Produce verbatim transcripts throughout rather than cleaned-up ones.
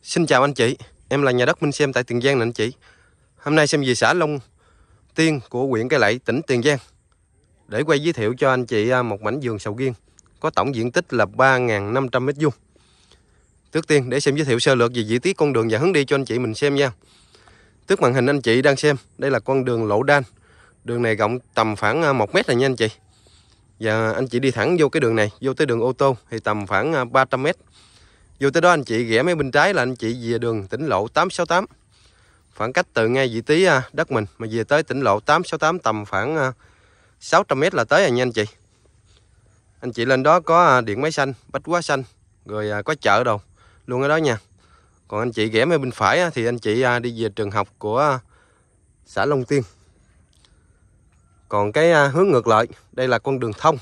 Xin chào anh chị, em là nhà đất Minh Xem tại Tiền Giang nè anh chị. Hôm nay xem về xã Long Tiên của huyện Cai Lậy, tỉnh Tiền Giang để quay giới thiệu cho anh chị một mảnh vườn sầu riêng có tổng diện tích là ba nghìn năm trăm mét vuông. Trước tiên để xem giới thiệu sơ lược về vị trí con đường và hướng đi cho anh chị mình xem nha. Trước màn hình anh chị đang xem, đây là con đường lộ đan. Đường này rộng tầm khoảng một mét này nha anh chị. Và anh chị đi thẳng vô cái đường này, vô tới đường ô tô thì tầm khoảng ba trăm mét. Vô tới đó anh chị rẽ mấy bên trái là anh chị về đường tỉnh lộ tám sáu tám. Khoảng cách từ ngay vị trí đất mình mà về tới tỉnh lộ tám sáu tám tầm khoảng sáu trăm mét là tới rồi nha anh chị. Anh chị lên đó có điện máy xanh, bách hóa xanh, rồi có chợ đồ luôn ở đó nha. Còn anh chị rẽ mấy bên phải thì anh chị đi về trường học của xã Long Tiên. Còn cái hướng ngược lại, đây là con đường thông.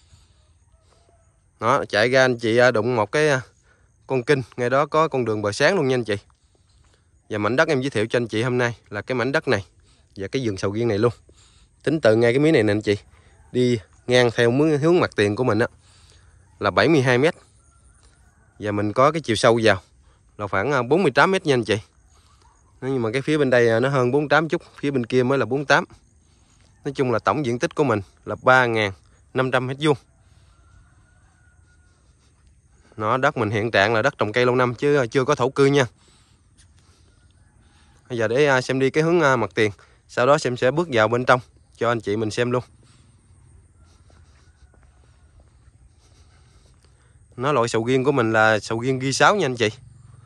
Đó, chạy ra anh chị đụng một cái con kênh, ngay đó có con đường bờ sáng luôn nha anh chị. Và mảnh đất em giới thiệu cho anh chị hôm nay là cái mảnh đất này và cái vườn sầu riêng này luôn. Tính từ ngay cái miếng này nè anh chị, đi ngang theo hướng mặt tiền của mình á là bảy mươi hai mét. Và mình có cái chiều sâu vào là khoảng bốn mươi tám mét nha anh chị. Nhưng mà cái phía bên đây nó hơn bốn mươi tám chút, phía bên kia mới là bốn mươi tám. Nói chung là tổng diện tích của mình là ba nghìn năm trăm mét vuông. Nó đất mình hiện trạng là đất trồng cây lâu năm chứ chưa có thổ cư nha. Bây giờ để xem đi cái hướng mặt tiền, sau đó xem sẽ bước vào bên trong cho anh chị mình xem luôn. Nó loại sầu riêng của mình là sầu riêng G sáu nha anh chị.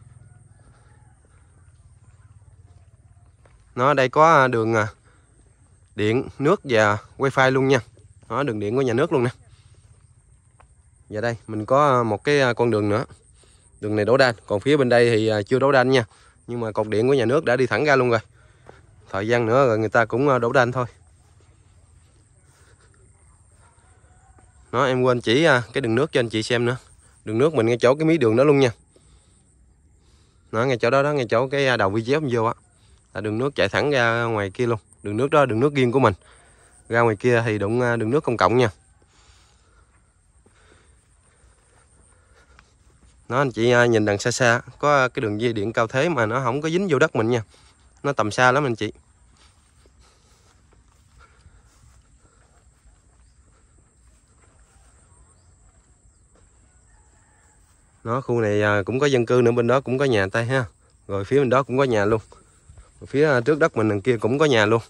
Nó đây có đường điện, nước và wifi luôn nha. Nó đường điện của nhà nước luôn nè. Và đây mình có một cái con đường nữa. Đường này đổ đan, còn phía bên đây thì chưa đổ đan nha. Nhưng mà cột điện của nhà nước đã đi thẳng ra luôn rồi. Thời gian nữa rồi người ta cũng đổ đan thôi. Nó em quên chỉ cái đường nước cho anh chị xem nữa. Đường nước mình ngay chỗ cái mí đường đó luôn nha. Nó ngay chỗ đó đó, ngay chỗ cái đầu video vô á. Là đường nước chạy thẳng ra ngoài kia luôn. Đường nước đó đường nước riêng của mình. Ra ngoài kia thì đụng đường nước công cộng nha. Nó anh chị nhìn đằng xa xa có cái đường dây điện cao thế mà nó không có dính vô đất mình nha. Nó tầm xa lắm anh chị. Nó khu này cũng có dân cư nữa, bên đó cũng có nhà tay ha. Rồi phía bên đó cũng có nhà luôn. Rồi phía trước đất mình đằng kia cũng có nhà luôn.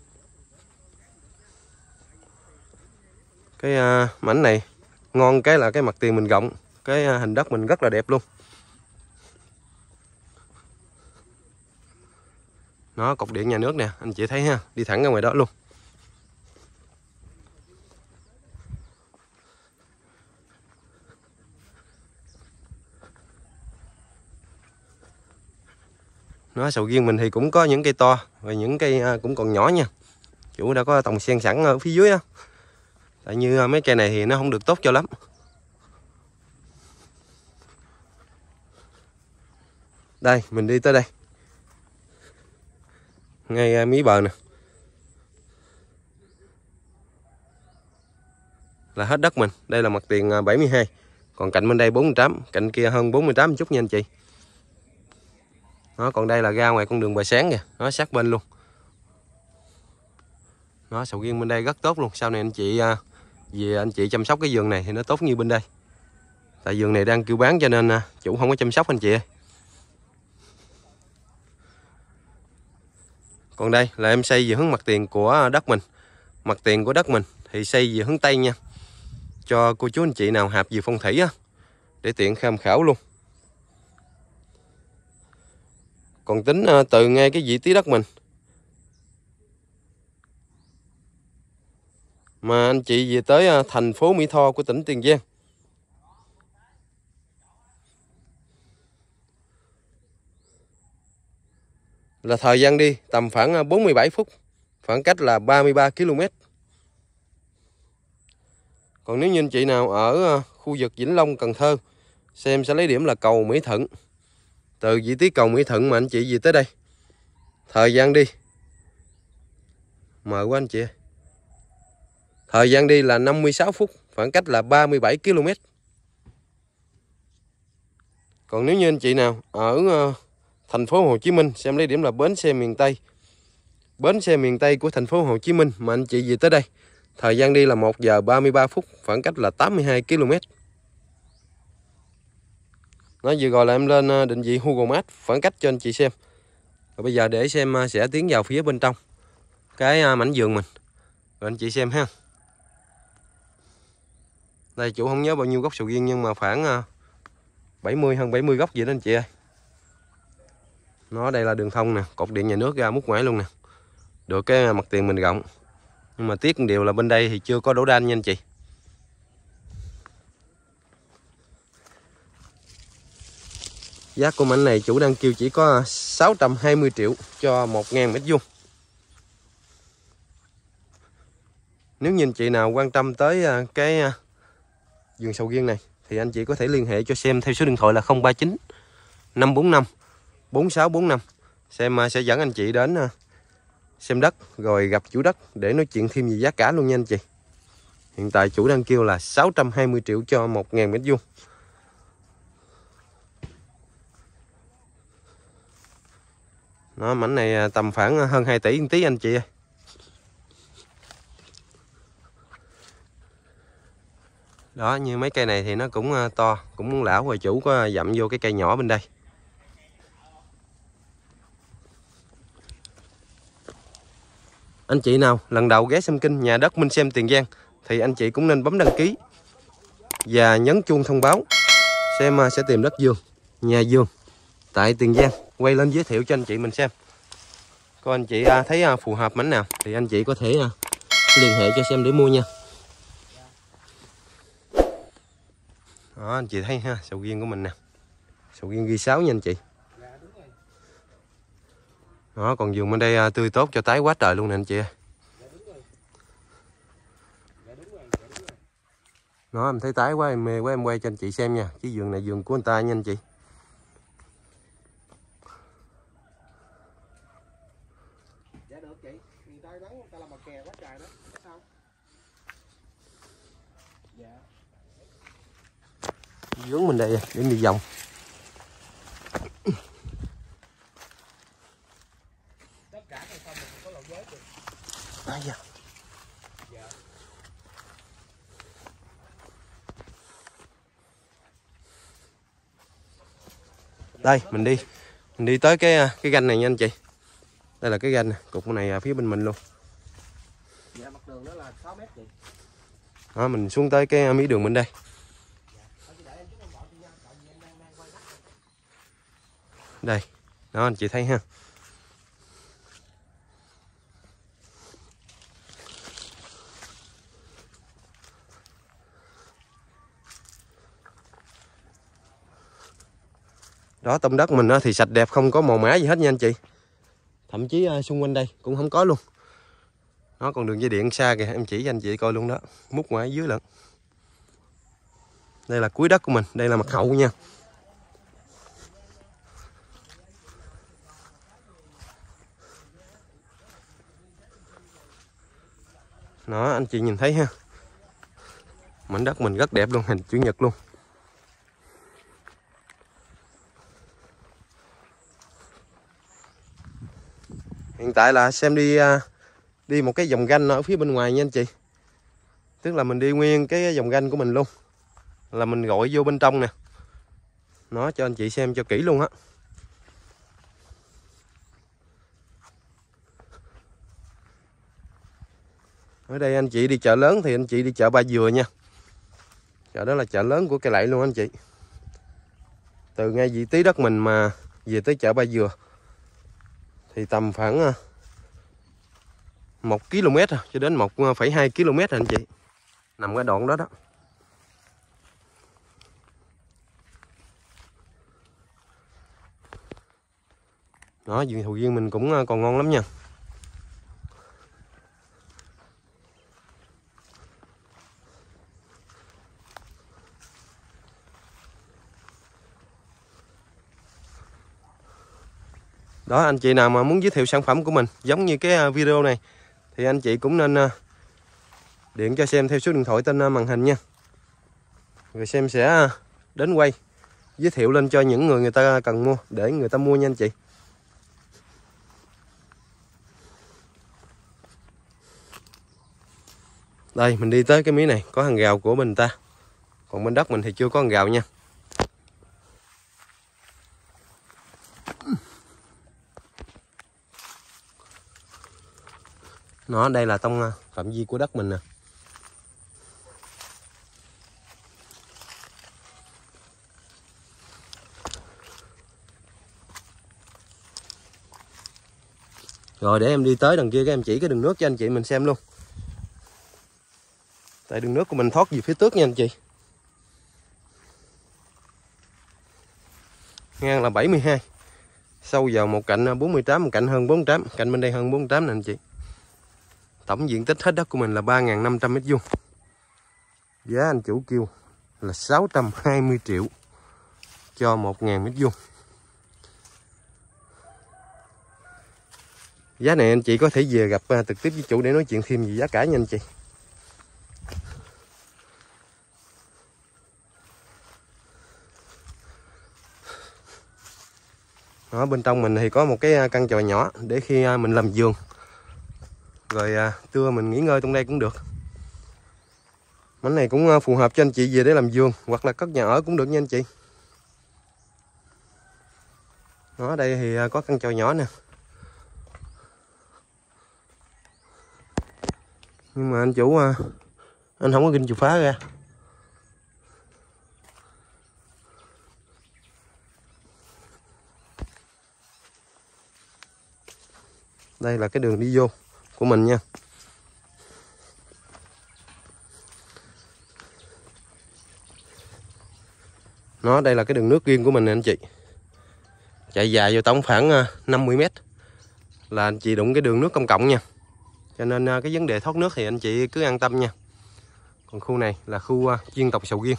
Cái uh, mảnh này ngon cái là cái mặt tiền mình rộng, cái uh, hình đất mình rất là đẹp luôn. Nó cột điện nhà nước nè, anh chị thấy ha, đi thẳng ra ngoài đó luôn. Nó sầu riêng mình thì cũng có những cây to và những cây uh, cũng còn nhỏ nha. Chủ đã có trồng xen sẵn ở phía dưới á. Tại như uh, mấy cây này thì nó không được tốt cho lắm. Đây, mình đi tới đây. Ngay mí bờ nè. Là hết đất mình. Đây là mặt tiền bảy mươi hai. Còn cạnh bên đây bốn mươi tám. Cạnh kia hơn bốn mươi tám chút nha anh chị. Nó còn đây là ra ngoài con đường bờ sáng kìa. Nó sát bên luôn. Nó sầu riêng bên đây rất tốt luôn. Sau này anh chị về anh chị chăm sóc cái vườn này thì nó tốt như bên đây. Tại vườn này đang kêu bán cho nên chủ không có chăm sóc anh chị ơi. Còn đây là em xây về hướng mặt tiền của đất mình. Mặt tiền của đất mình thì xây về hướng Tây nha. Cho cô chú anh chị nào hạp về phong thủy á, để tiện tham khảo luôn. Còn tính từ ngay cái vị trí đất mình mà anh chị về tới thành phố Mỹ Tho của tỉnh Tiền Giang là thời gian đi tầm khoảng bốn mươi bảy phút, khoảng cách là ba mươi ba ki lô mét. Còn nếu như anh chị nào ở khu vực Vĩnh Long, Cần Thơ, xem sẽ lấy điểm là cầu Mỹ Thuận. Từ vị trí cầu Mỹ Thuận mà anh chị về tới đây, thời gian đi mời quá anh chị, thời gian đi là năm mươi sáu phút, khoảng cách là ba mươi bảy ki lô mét. Còn nếu như anh chị nào ở thành phố Hồ Chí Minh. Xem lấy điểm là bến xe miền Tây. Bến xe miền Tây của thành phố Hồ Chí Minh mà anh chị về tới đây. Thời gian đi là một giờ ba mươi ba phút, khoảng cách là tám mươi hai ki lô mét. Nó vừa rồi là em lên định vị Google Maps khoảng cách cho anh chị xem. Rồi bây giờ để xem sẽ tiến vào phía bên trong cái mảnh vườn mình. Rồi anh chị xem ha. Đây chủ không nhớ bao nhiêu gốc sầu riêng nhưng mà khoảng bảy mươi hơn bảy mươi gốc vậy đó anh chị ơi. Nó đây là đường thông nè, cột điện nhà nước ra mút ngoại luôn nè. Được cái mặt tiền mình rộng. Nhưng mà tiếc một điều là bên đây thì chưa có đổ đan nha anh chị. Giá của mảnh này chủ đang kêu chỉ có sáu trăm hai mươi triệu cho một nghìn mét vuông. Nếu như anh chị nào quan tâm tới cái vườn sầu riêng này thì anh chị có thể liên hệ cho Xem theo số điện thoại là không ba chín năm bốn năm bốn sáu bốn năm. Xem sẽ dẫn anh chị đến xem đất rồi gặp chủ đất để nói chuyện thêm về giá cả luôn nha anh chị. Hiện tại chủ đang kêu là sáu trăm hai mươi triệu cho một nghìn mét vuông. Nó mảnh này tầm khoảng hơn hai tỷ một tí anh chị ơi. Đó, như mấy cây này thì nó cũng to, cũng lão rồi, chủ có dặm vô cái cây nhỏ bên đây. Anh chị nào lần đầu ghé xem kênh Nhà Đất Minh Xem Tiền Giang thì anh chị cũng nên bấm đăng ký và nhấn chuông thông báo. Xem sẽ tìm đất vườn, nhà vườn tại Tiền Giang quay lên giới thiệu cho anh chị mình xem. Có anh chị thấy phù hợp mảnh nào thì anh chị có thể liên hệ cho Xem để mua nha. Đó anh chị thấy ha, sầu riêng của mình nè. Sầu riêng ghi sáu nha anh chị. Đó, còn vườn bên đây tươi tốt cho tái quá trời luôn nè anh chị ơi. Đó, em thấy tái quá, em mê quá, em quay cho anh chị xem nha. Cái vườn này vườn của anh ta nha anh chị. Dạ được chị, người ta bán người ta làm bờ kè quá trời đó. Sao? Dạ. Vướng mình đây để đi vòng. Tất cả này xong mình có lậu giới chị. À, dạ. Dạ. Đây mình đi mình đi tới cái cái ganh này nha anh chị. Đây là cái ganh cục này phía bên mình luôn. Dạ, mặt đường đó là sáu mét chị. Đó, mình xuống tới cái mí đường bên đây. Đây, đó anh chị thấy ha. Đó, tôm đất mình thì sạch đẹp, không có màu mã gì hết nha anh chị. Thậm chí xung quanh đây cũng không có luôn. Nó còn đường dây điện xa kìa, em chỉ cho anh chị coi luôn đó, mút ngoài dưới lận. Đây là cuối đất của mình, đây là mặt hậu nha. Đó, anh chị nhìn thấy ha. Mảnh đất mình rất đẹp luôn, hình chữ nhật luôn. Hiện tại là Xem đi đi một cái vòng ganh ở phía bên ngoài nha anh chị. Tức là mình đi nguyên cái vòng ganh của mình luôn. Là mình gọi vô bên trong nè. Nó cho anh chị xem cho kỹ luôn á. Ở đây anh chị đi chợ lớn thì anh chị đi chợ Ba Dừa nha. Chợ đó là chợ lớn của Cây Lậy luôn anh chị. Từ ngay vị trí đất mình mà về tới chợ Ba Dừa thì tầm khoảng một ki lô mét cho đến một phẩy hai ki lô mét anh chị. Nằm cái đoạn đó đó. Đó, vườn sầu riêng mình cũng còn ngon lắm nha. Đó, anh chị nào mà muốn giới thiệu sản phẩm của mình giống như cái video này thì anh chị cũng nên điện cho Xem theo số điện thoại trên màn hình nha. Rồi Xem sẽ đến quay giới thiệu lên cho những người người ta cần mua để người ta mua nha anh chị. Đây mình đi tới cái mí này có hàng rào của mình ta, còn bên đất mình thì chưa có hàng rào nha. Nó đây là trong phạm vi của đất mình nè. Rồi để em đi tới đằng kia các em chỉ cái đường nước cho anh chị mình xem luôn. Tại đường nước của mình thoát về phía trước nha anh chị. Ngang là bảy mươi hai. Sâu vào một cạnh bốn mươi tám, một cạnh hơn bốn mươi tám, cạnh bên đây hơn bốn mươi tám nè anh chị. Tổng diện tích hết đất của mình là ba nghìn năm trăm mét vuông. Giá anh chủ kêu là sáu trăm hai mươi triệu cho một nghìn mét vuông. Giá này anh chị có thể về gặp trực tiếp với chủ để nói chuyện thêm về giá cả nha anh chị. Ở bên trong mình thì có một cái căn chòi nhỏ để khi mình làm vườn rồi trưa mình nghỉ ngơi trong đây cũng được. Mảnh này cũng phù hợp cho anh chị về để làm vườn hoặc là cất nhà ở cũng được nha anh chị. Ở đây thì có căn chòi nhỏ nè. Nhưng mà anh chủ anh không có ginh chìa khóa ra. Đây là cái đường đi vô của mình nha. Nó đây là cái đường nước riêng của mình nè anh chị. Chạy dài vô tổng khoảng năm mươi mét là anh chị đụng cái đường nước công cộng nha. Cho nên cái vấn đề thoát nước thì anh chị cứ an tâm nha. Còn khu này là khu chuyên trồng sầu riêng.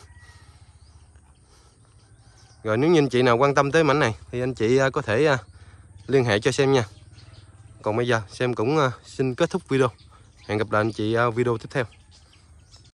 Rồi nếu như anh chị nào quan tâm tới mảnh này thì anh chị có thể liên hệ cho xem nha. Còn bây giờ xem cũng xin kết thúc video. Hẹn gặp lại anh chị video tiếp theo.